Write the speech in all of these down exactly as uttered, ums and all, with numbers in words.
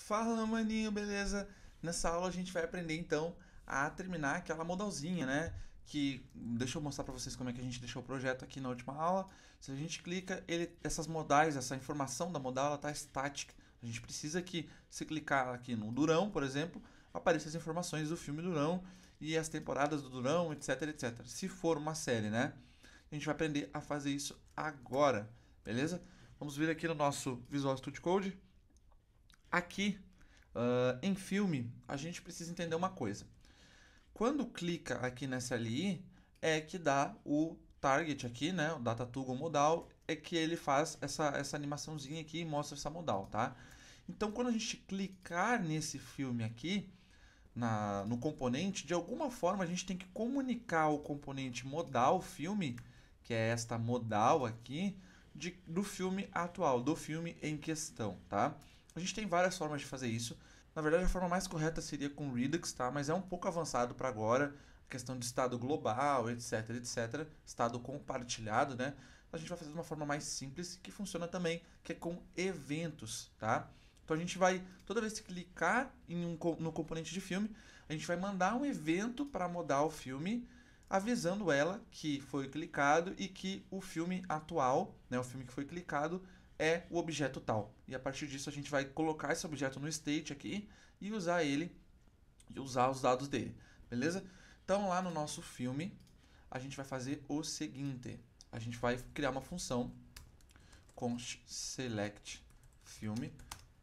Fala, maninho, beleza? Nessa aula a gente vai aprender então a terminar aquela modalzinha, né? Que deixa eu mostrar para vocês como é que a gente deixou o projeto aqui na última aula. Se a gente clica, ele, essas modais, essa informação da modal, ela tá estática. A gente precisa que, se clicar aqui no Durão, por exemplo, apareçam as informações do filme Durão e as temporadas do Durão, etc, etcétera. Se for uma série, né? A gente vai aprender a fazer isso agora, beleza? Vamos vir aqui no nosso Visual Studio Code. Aqui, uh, em filme, a gente precisa entender uma coisa. Quando clica aqui nessa L I, é que dá o target aqui, né? O Data Toggle Modal, é que ele faz essa, essa animaçãozinha aqui e mostra essa modal, tá? Então, quando a gente clicar nesse filme aqui, na, no componente, de alguma forma a gente tem que comunicar o componente modal filme, que é esta modal aqui, de, do filme atual, do filme em questão, tá? A gente tem várias formas de fazer isso. Na verdade, a forma mais correta seria com Redux, tá? Mas é um pouco avançado para agora, a questão de estado global, etc, etcétera, estado compartilhado, né? A gente vai fazer de uma forma mais simples, que funciona também, que é com eventos, tá? Então a gente vai, toda vez que clicar em um, no componente de filme, a gente vai mandar um evento para modal o filme, avisando ela que foi clicado e que o filme atual, né, o filme que foi clicado, é o objeto tal. E a partir disso a gente vai colocar esse objeto no state aqui e usar ele, e usar os dados dele, beleza? Então lá no nosso filme, a gente vai fazer o seguinte, a gente vai criar uma função const select filme,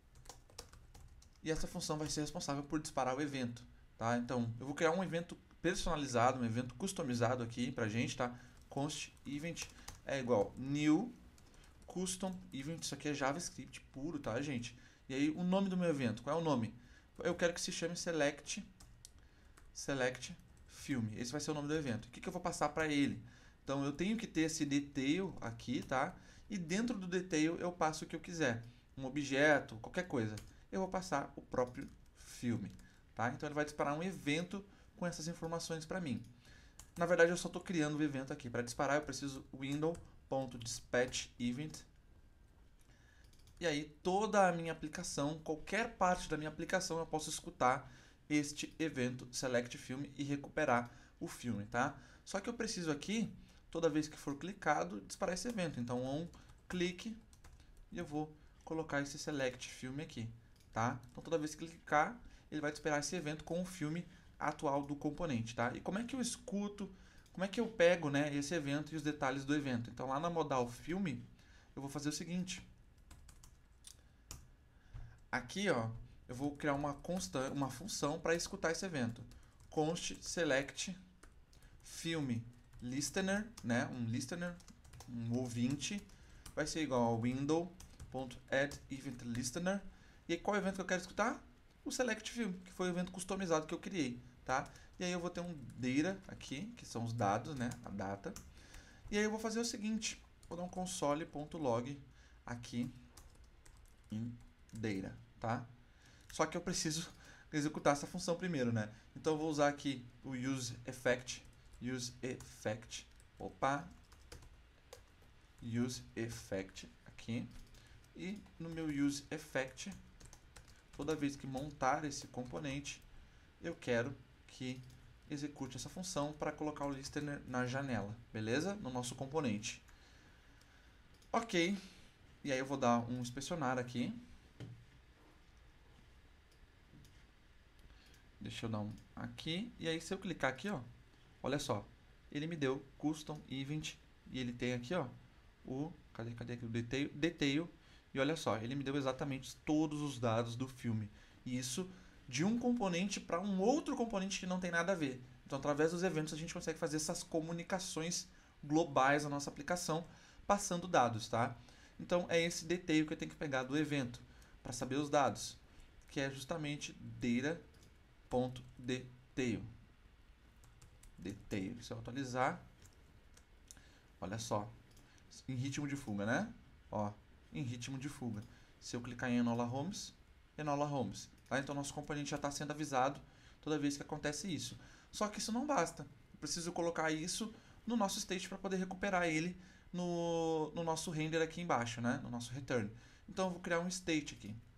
e essa função vai ser responsável por disparar o evento, tá? Então, eu vou criar um evento personalizado, um evento customizado aqui pra gente, tá? Const event é igual new custom event, isso aqui é JavaScript puro, tá, gente? E aí, o nome do meu evento, qual é o nome? Eu quero que se chame select select filme. Esse vai ser o nome do evento. O que, que eu vou passar para ele? Então, eu tenho que ter esse detail aqui, tá? E dentro do detail eu passo o que eu quiser. Um objeto, qualquer coisa. Eu vou passar o próprio filme, tá? Então, ele vai disparar um evento com essas informações para mim. Na verdade, eu só estou criando o evento aqui. Para disparar, eu preciso window.dispatchEvent. E aí, toda a minha aplicação, qualquer parte da minha aplicação, eu posso escutar este evento select filme e recuperar o filme, tá? Só que eu preciso aqui, toda vez que for clicado, disparar esse evento. Então, on clique e eu vou colocar esse select filme aqui, tá? Então, toda vez que clicar, ele vai disparar esse evento com o filme atual do componente, tá? E como é que eu escuto, como é que eu pego, né, esse evento e os detalhes do evento? Então, lá na modal filme, eu vou fazer o seguinte. Aqui, ó, eu vou criar uma constante, uma função para escutar esse evento. Const select filme listener, né? Um listener, um ouvinte, vai ser igual ao window.addEventListener. E aí, qual evento que eu quero escutar? O select film, que foi o evento customizado que eu criei, tá? E aí eu vou ter um data aqui, que são os dados, né? A data. E aí eu vou fazer o seguinte, vou dar um console.log aqui em data, tá? Só que eu preciso executar essa função primeiro, né? Então eu vou usar aqui o useEffect, useEffect, opa, useEffect aqui, e no meu useEffect, toda vez que montar esse componente, eu quero que execute essa função para colocar o listener na janela, beleza? No nosso componente. Ok, e aí eu vou dar um inspecionar aqui. Deixa eu dar um aqui. E aí, se eu clicar aqui, ó, olha só. Ele me deu custom event. E ele tem aqui, ó, o... Cadê, cadê aqui? O detail, detail. E olha só, ele me deu exatamente todos os dados do filme. E isso de um componente para um outro componente que não tem nada a ver. Então, através dos eventos, a gente consegue fazer essas comunicações globais na nossa aplicação, passando dados, tá? Então, é esse detail que eu tenho que pegar do evento para saber os dados, que é justamente data ponto detail. Detail. Se eu atualizar, olha só, em ritmo de fuga, né? Ó, em ritmo de fuga. Se eu clicar em Enola Holmes, Enola Holmes. Tá? Então, nosso componente já está sendo avisado toda vez que acontece isso. Só que isso não basta. Eu preciso colocar isso no nosso state para poder recuperar ele no, no nosso render aqui embaixo, né? No nosso return. Então, eu vou criar um state aqui.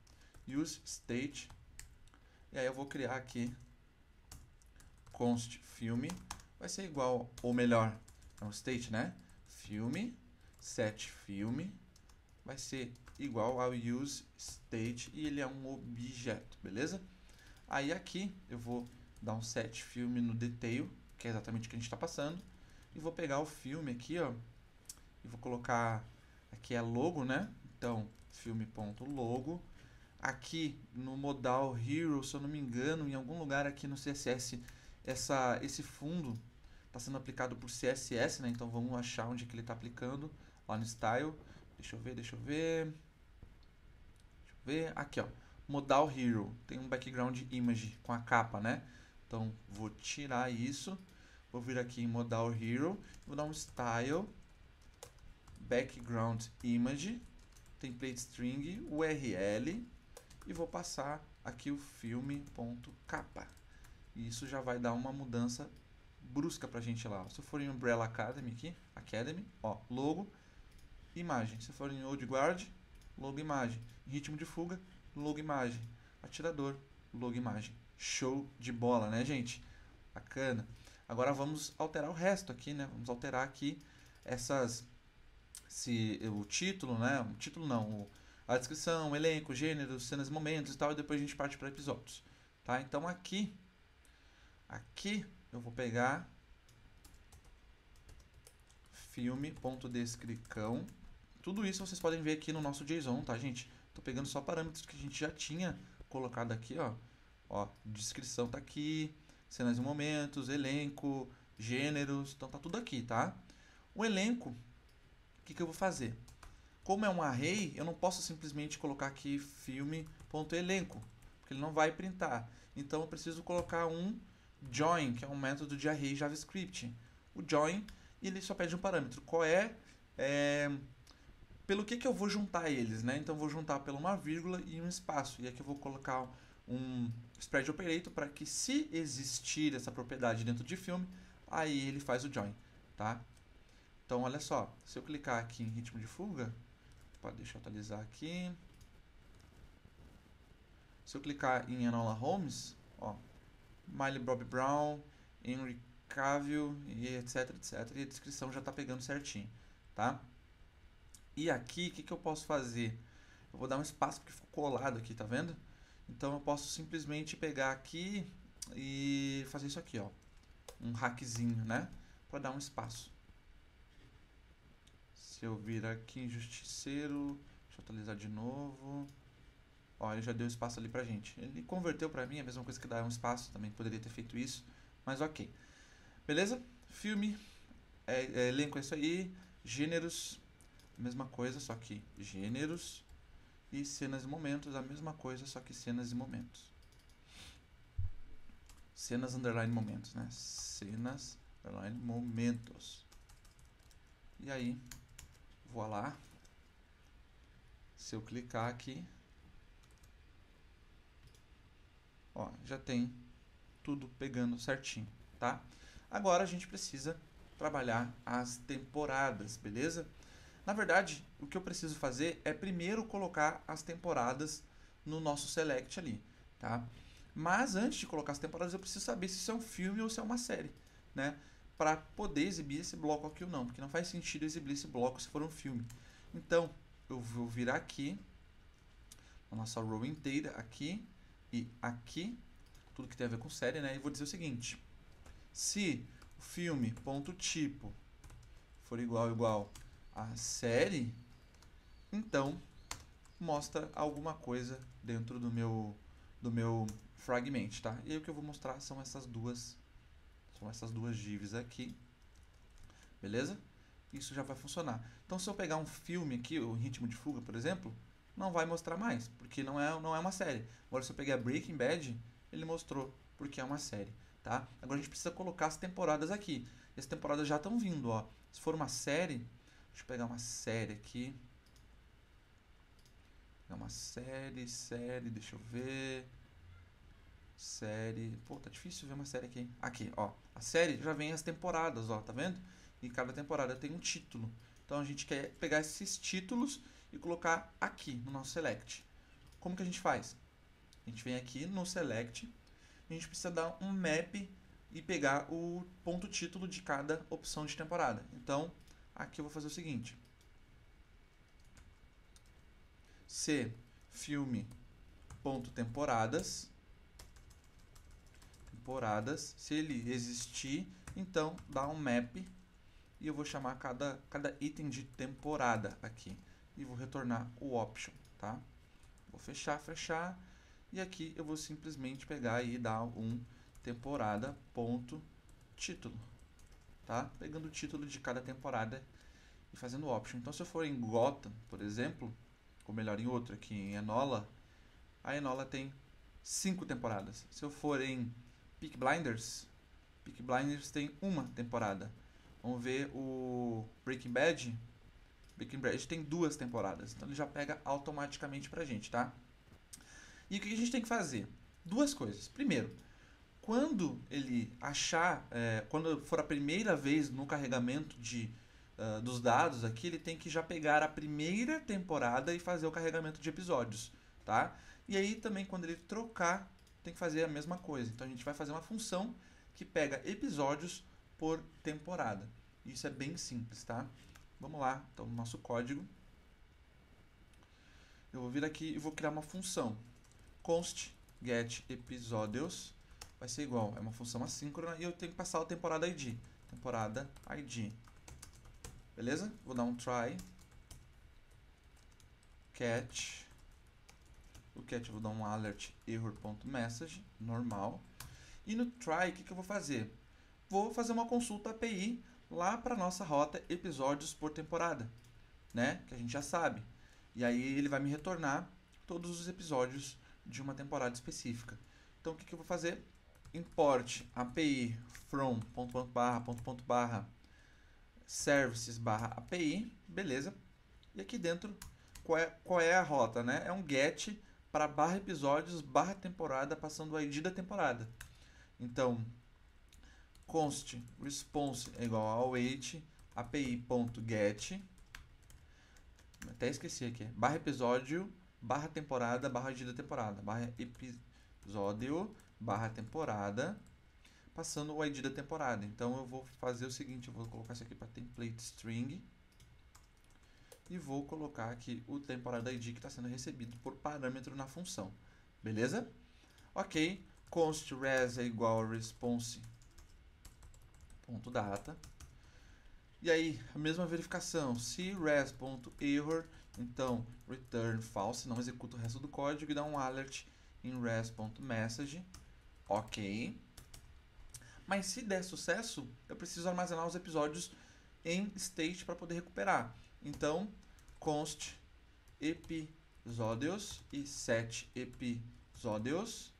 use state. E aí eu vou criar aqui const filme. Vai ser igual, ou melhor, é um state, né? Filme, set filme. Vai ser igual ao use state e ele é um objeto, beleza? Aí aqui eu vou dar um set filme no detail, que é exatamente o que a gente está passando, e vou pegar o filme aqui, ó, e vou colocar aqui é logo, né? Então filme.logo. Aqui no modal hero, se eu não me engano, em algum lugar aqui no C S S, essa, esse fundo está sendo aplicado por C S S, né? Então vamos achar onde que ele está aplicando, lá no style. Deixa eu ver, deixa eu ver. Deixa eu ver. Aqui, ó. Modal Hero. Tem um background image com a capa, né? Então, vou tirar isso. Vou vir aqui em Modal Hero. Vou dar um style. Background image. Template string. U R L. E vou passar aqui o filme.capa. E isso já vai dar uma mudança brusca pra gente lá. Se eu for em Umbrella Academy aqui, Academy, ó, logo, imagem. Se for em Old Guard, logo imagem. Em ritmo de fuga, logo imagem. Atirador, logo imagem. Show de bola, né, gente? Bacana. Agora vamos alterar o resto aqui, né? Vamos alterar aqui essas... Se, o título, né? O título não, o, a descrição, o elenco, gênero, cenas e momentos e tal. E depois a gente parte para episódios. Tá? Então aqui... Aqui eu vou pegar... filme.descrição. Tudo isso vocês podem ver aqui no nosso JSON, tá, gente? Tô pegando só parâmetros que a gente já tinha colocado aqui, ó. Ó, descrição tá aqui, cenas e momentos, elenco, gêneros, então tá tudo aqui, tá? O elenco, o que que eu vou fazer? Como é um array, eu não posso simplesmente colocar aqui filme.elenco, porque ele não vai printar. Então eu preciso colocar um join, que é um método de array JavaScript. O join, ele só pede um parâmetro. Qual é, é pelo que que eu vou juntar eles, né? Então eu vou juntar pela uma vírgula e um espaço. E aqui eu vou colocar um spread operator para que, se existir essa propriedade dentro de filme, aí ele faz o join, tá? Então olha só, se eu clicar aqui em ritmo de fuga, pode deixa eu atualizar aqui. Se eu clicar em Enola Holmes, ó, Millie Bobby Brown, Henry Cavill e etc, etc. E a descrição já está pegando certinho, tá? E aqui, o que, que eu posso fazer? Eu vou dar um espaço porque ficou colado aqui, tá vendo? Então eu posso simplesmente pegar aqui e fazer isso aqui, ó. Um hackzinho, né? Para dar um espaço. Se eu vir aqui em Justiceiro, deixa eu atualizar de novo. Ó, ele já deu espaço ali pra gente. Ele converteu pra mim, a mesma coisa que dar um espaço, também poderia ter feito isso, mas ok. Beleza? Filme, é, é, elenco é isso aí, gêneros, mesma coisa, só que gêneros, e cenas e momentos, a mesma coisa, só que cenas e momentos. Cenas underline momentos, né? Cenas underline momentos. E aí, vou lá. Se eu clicar aqui, ó, já tem tudo pegando certinho, tá? Agora a gente precisa trabalhar as temporadas, beleza? Na verdade, o que eu preciso fazer é primeiro colocar as temporadas no nosso select ali, tá? Mas antes de colocar as temporadas, eu preciso saber se isso é um filme ou se é uma série, né? Para poder exibir esse bloco aqui ou não, porque não faz sentido exibir esse bloco se for um filme. Então, eu vou virar aqui, a nossa row inteira, aqui e aqui, tudo que tem a ver com série, né? E vou dizer o seguinte: se o filme.tipo for igual igual a série, então mostra alguma coisa dentro do meu do meu fragment, tá? E aí o que eu vou mostrar são essas duas são essas duas divs aqui. Beleza? Isso já vai funcionar. Então se eu pegar um filme aqui, o Ritmo de Fuga, por exemplo, não vai mostrar mais, porque não é não é uma série. Agora se eu pegar Breaking Bad, ele mostrou porque é uma série, tá? Agora a gente precisa colocar as temporadas aqui. E as temporadas já estão vindo, ó. Se for uma série, deixa eu pegar uma série aqui. É uma série, série, deixa eu ver. Série. Pô, tá difícil ver uma série aqui. Aqui, ó. A série já vem as temporadas, ó, tá vendo? E cada temporada tem um título. Então a gente quer pegar esses títulos e colocar aqui no nosso select. Como que a gente faz? A gente vem aqui no select, a gente precisa dar um map e pegar o ponto título de cada opção de temporada. Então, aqui eu vou fazer o seguinte. Se filme ponto temporadas, temporadas, se ele existir, então dá um map e eu vou chamar cada, cada item de temporada aqui e vou retornar o option, tá? Vou fechar, fechar e aqui eu vou simplesmente pegar e dar um temporada ponto título, tá? Pegando o título de cada temporada e fazendo o option. Então se eu for em Gotham, por exemplo, ou melhor em outro aqui em Enola, a Enola tem cinco temporadas. Se eu for em Peaky Blinders, Peaky Blinders tem uma temporada. Vamos ver o Breaking Bad. Breaking Bad tem duas temporadas. Então ele já pega automaticamente pra gente, tá? E o que a gente tem que fazer? Duas coisas. Primeiro, quando ele achar, é, quando for a primeira vez no carregamento de, uh, dos dados aqui, ele tem que já pegar a primeira temporada e fazer o carregamento de episódios, tá? E aí também quando ele trocar, tem que fazer a mesma coisa. Então a gente vai fazer uma função que pega episódios por temporada. Isso é bem simples, tá? Vamos lá, então no nosso código. Eu vou vir aqui e vou criar uma função. Const get episódios vai ser igual, é uma função assíncrona e eu tenho que passar o temporada I D. Temporada I D. Beleza? Vou dar um try. Catch. O catch eu vou dar um alert error.message, normal. E no try, o que, que eu vou fazer? Vou fazer uma consulta A P I lá para nossa rota episódios por temporada, né? Que a gente já sabe. E aí ele vai me retornar todos os episódios de uma temporada específica. Então o que, que eu vou fazer? Import A P I from ponto, ponto, barra, ponto, ponto, barra, services barra A P I, beleza? E aqui dentro, qual é, qual é a rota, né? É um get para barra episódios barra temporada, passando o I D da temporada. Então, const response é igual ao await api.get, até esqueci aqui, barra episódio, barra temporada, barra I D da temporada, barra episódio, barra temporada, passando o I D da temporada. Então eu vou fazer o seguinte, eu vou colocar isso aqui para template string e vou colocar aqui o temporada I D que está sendo recebido por parâmetro na função. Beleza? Ok, const res é igual a response ponto data. E aí, a mesma verificação, se res.error, então return false, não executa o resto do código e dá um alert em res.message. Ok. Mas se der sucesso, eu preciso armazenar os episódios em state para poder recuperar. Então, const episódios e set episódios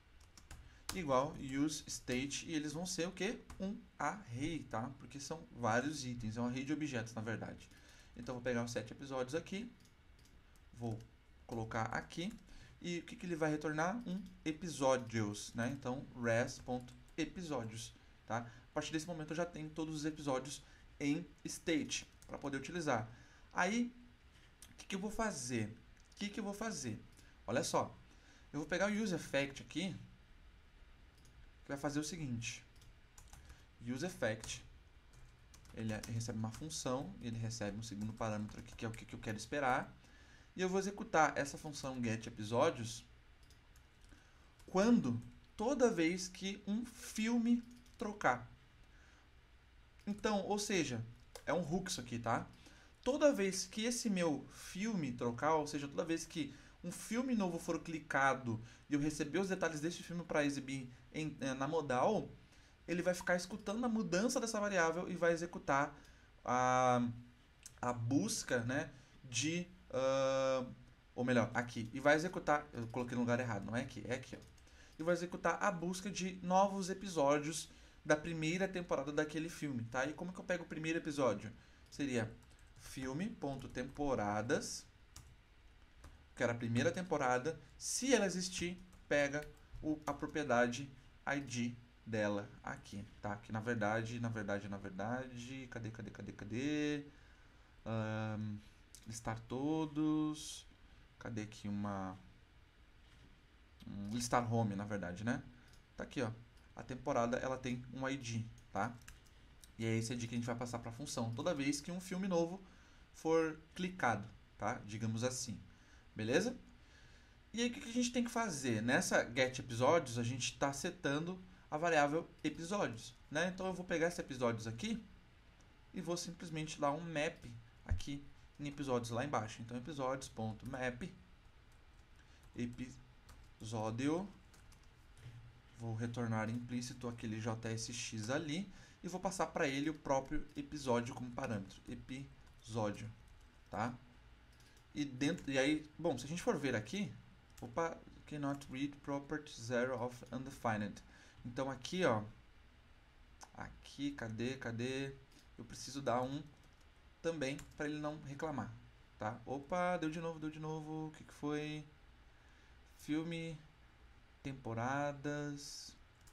igual use state, e eles vão ser o que? Um array, tá? Porque são vários itens, é um array de objetos, na verdade. Então, vou pegar os sete episódios aqui, vou colocar aqui, e o que, que ele vai retornar? Um episódios, né? Então, res.episódios, tá? A partir desse momento, eu já tenho todos os episódios em state, para poder utilizar. Aí, o que, que eu vou fazer? O que, que eu vou fazer? Olha só, eu vou pegar o useEffect aqui, que vai fazer o seguinte, useEffect, ele recebe uma função, ele recebe um segundo parâmetro aqui, que é o que eu quero esperar, e eu vou executar essa função getEpisódios quando, toda vez que um filme trocar. Então, ou seja, é um hook isso aqui, tá? Toda vez que esse meu filme trocar, ou seja, toda vez que um filme novo for clicado e eu receber os detalhes desse filme para exibir em, na modal, ele vai ficar escutando a mudança dessa variável e vai executar a, a busca, né, de... Uh, ou melhor, aqui. E vai executar... Eu coloquei no lugar errado, não é aqui, é aqui. Ó. E vai executar a busca de novos episódios da primeira temporada daquele filme, tá? E como que eu pego o primeiro episódio? Seria filme.temporadas, que era a primeira temporada. Se ela existir, pega o, a propriedade I D dela aqui, tá? Que na verdade, na verdade, na verdade, cadê, cadê, cadê, cadê? Um, listar todos. Cadê aqui uma... um listar home, na verdade, né? Tá aqui, ó. A temporada, ela tem um I D, tá? E é esse I D que a gente vai passar para a função toda vez que um filme novo for clicado, tá? Digamos assim. Beleza? E aí, o que a gente tem que fazer? Nessa get episódios, a gente está setando a variável episódios, né? Então, eu vou pegar esses episódios aqui e vou simplesmente dar um map aqui em episódios lá embaixo. Então, episódios.map episódio, vou retornar implícito aquele J S X ali e vou passar para ele o próprio episódio como parâmetro, episódio, tá? E dentro, e aí, bom, se a gente for ver aqui, opa, cannot read property zero of undefined. Então aqui, ó, aqui, cadê, cadê? Eu preciso dar um também para ele não reclamar, tá? Opa, deu de novo, deu de novo. O que que foi? Filme, temporadas.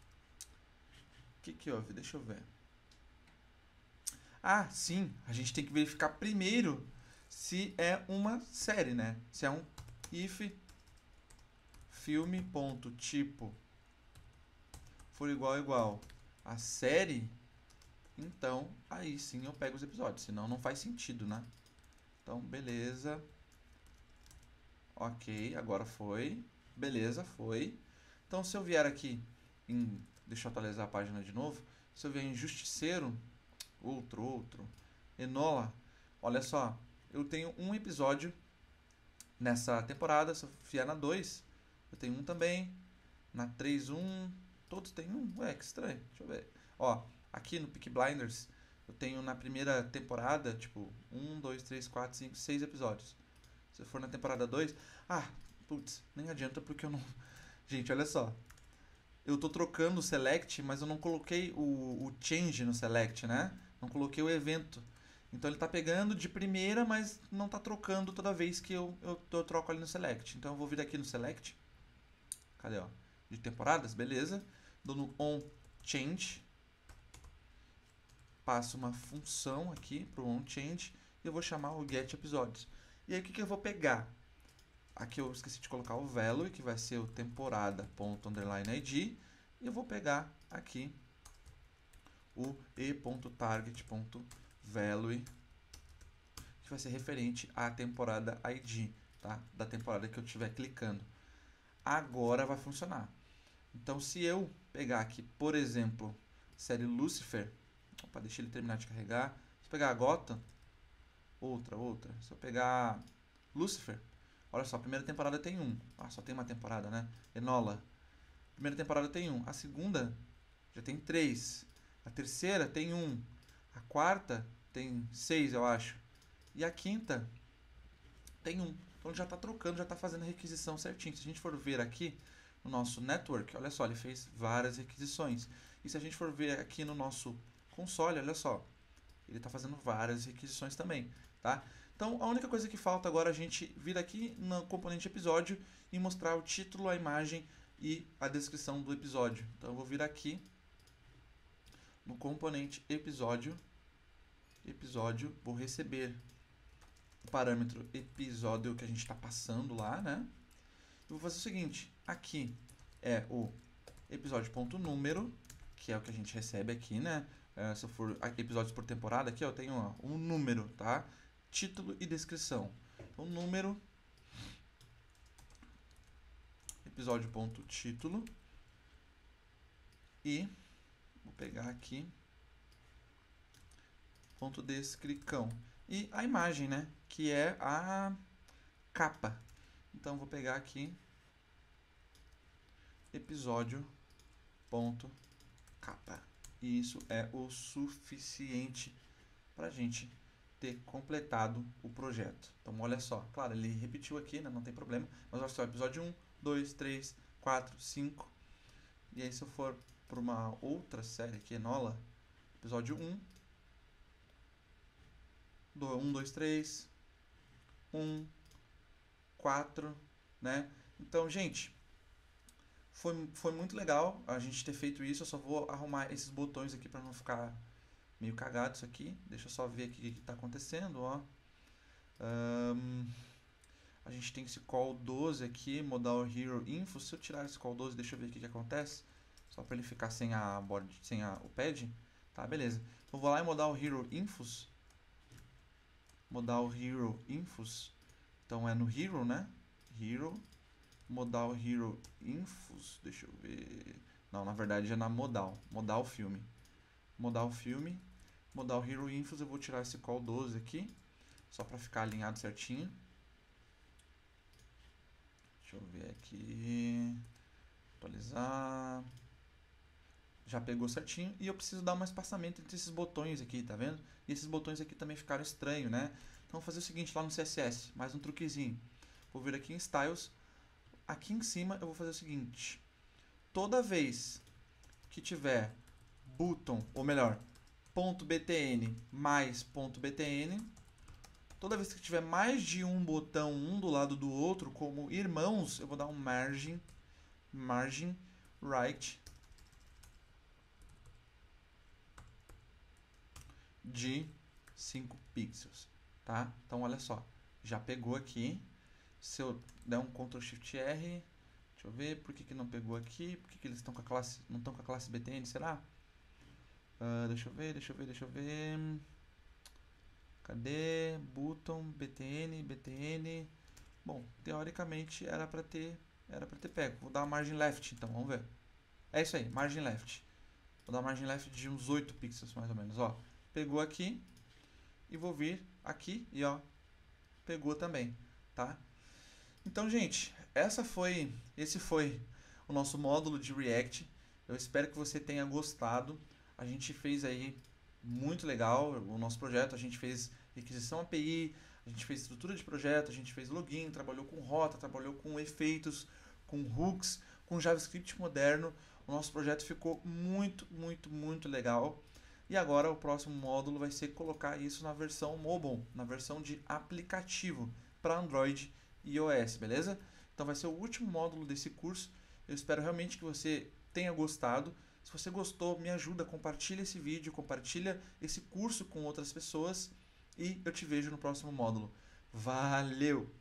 O que que houve? Deixa eu ver. Ah, sim, a gente tem que verificar primeiro se é uma série, né? Se é um if filme.tipo for igual igual a série, então aí sim eu pego os episódios, senão não faz sentido, né? Então, beleza. Ok, agora foi. Beleza, foi. Então, se eu vier aqui em... Deixa eu atualizar a página de novo. Se eu vier em Justiceiro, outro, outro, Enola, olha só, eu tenho um episódio nessa temporada. Se eu vier na dois, eu tenho um também. Na três, um. Todos têm um. Ué, que estranho. Deixa eu ver. Ó, aqui no Peaky Blinders, eu tenho na primeira temporada, tipo, um, dois, três, quatro, cinco, seis episódios. Se for na temporada dois, ah, putz, nem adianta porque eu não... Gente, olha só. Eu tô trocando o select, mas eu não coloquei o, o change no select, né? Não coloquei o evento. Então ele tá pegando de primeira, mas não tá trocando toda vez que eu, eu, eu troco ali no select. Então eu vou vir aqui no select. Cadê, ó? De temporadas, beleza. Dou no on change. Passo uma função aqui pro on change. E eu vou chamar o get episódios. E aí o que, que eu vou pegar? Aqui eu esqueci de colocar o value, que vai ser o temporada.underline.id. E eu vou pegar aqui o e.target.value, que vai ser referente à temporada I D, tá? Da temporada que eu estiver clicando. Agora vai funcionar. Então, se eu pegar aqui, por exemplo, série Lucifer, opa, deixa ele terminar de carregar. Se eu pegar a Gotham, outra, outra. Se eu pegar Lucifer, olha só, a primeira temporada tem um. Ah, só tem uma temporada, né? Enola. Primeira temporada tem um. A segunda já tem três. A terceira tem um. A quarta tem seis, eu acho. E a quinta tem um. Então ele já está trocando, já está fazendo a requisição certinho. Se a gente for ver aqui no nosso network, olha só, ele fez várias requisições. E se a gente for ver aqui no nosso console, olha só, ele está fazendo várias requisições também, tá? Então, a única coisa que falta agora é a gente vir aqui no componente episódio e mostrar o título, a imagem e a descrição do episódio. Então, eu vou vir aqui no componente episódio, episódio, vou receber o parâmetro episódio que a gente está passando lá, né? Eu vou fazer o seguinte, aqui é o episódio.número, que é o que a gente recebe aqui, né? É, se eu for episódios por temporada, aqui eu tenho ó, um número, tá? Título e descrição. Então, número, episódio.título e vou pegar aqui ponto descrição e a imagem, né? Que é a capa. Então, vou pegar aqui episódio ponto capa. E isso é o suficiente para a gente ter completado o projeto. Então, olha só. Claro, ele repetiu aqui, né? Não tem problema. Mas olha só, episódio um, dois, três, quatro, cinco. E aí, se eu for para uma outra série aqui, Enola, episódio um, um, dois, três, um, quatro, né? Então, gente, foi, foi muito legal a gente ter feito isso. Eu só vou arrumar esses botões aqui para não ficar meio cagado isso aqui. Deixa eu só ver aqui o que está acontecendo, ó. Um, A gente tem esse call doze aqui, modal hero info. Se eu tirar esse call doze, deixa eu ver o que, que acontece. Só para ele ficar sem a board, sem a, o pad. Tá, beleza. Então vou lá em modal hero infos. Modal hero infos. Então é no hero, né? Hero. Modal hero infos. Deixa eu ver. Não, na verdade é na modal. Modal filme. Modal filme. Modal hero infos. Eu vou tirar esse call doze aqui. Só para ficar alinhado certinho. Deixa eu ver aqui. Atualizar. Já pegou certinho. E eu preciso dar um espaçamento entre esses botões aqui, tá vendo? E esses botões aqui também ficaram estranhos, né? Então vou fazer o seguinte lá no C S S. Mais um truquezinho. Vou vir aqui em Styles. Aqui em cima eu vou fazer o seguinte. Toda vez que tiver button, ou melhor, .btn mais .btn, toda vez que tiver mais de um botão um do lado do outro, como irmãos, eu vou dar um margin, margin right de cinco pixels, tá? Então olha só, já pegou aqui. Se eu der um control shift R, deixa eu ver por que, que não pegou aqui, por que, que eles estão com a classe, não estão com a classe B T N, será? Uh, deixa eu ver, deixa eu ver, deixa eu ver. Cadê? Button, B T N, B T N. Bom, teoricamente era para ter, era para ter pego. Vou dar uma margin left, então, vamos ver. É isso aí, margin left. Vou dar uma margin left de uns oito pixels mais ou menos, ó. Pegou aqui e vou vir aqui e ó, pegou também, tá? Então, gente, essa foi, esse foi o nosso módulo de React. Eu espero que você tenha gostado. A gente fez aí muito legal o nosso projeto. A gente fez requisição A P I, a gente fez estrutura de projeto, a gente fez login, trabalhou com rota, trabalhou com efeitos, com hooks, com JavaScript moderno. O nosso projeto ficou muito, muito, muito legal. E agora o próximo módulo vai ser colocar isso na versão mobile, na versão de aplicativo para Android e iOS, beleza? Então vai ser o último módulo desse curso. Eu espero realmente que você tenha gostado. Se você gostou, me ajuda, compartilha esse vídeo, compartilha esse curso com outras pessoas e eu te vejo no próximo módulo. Valeu!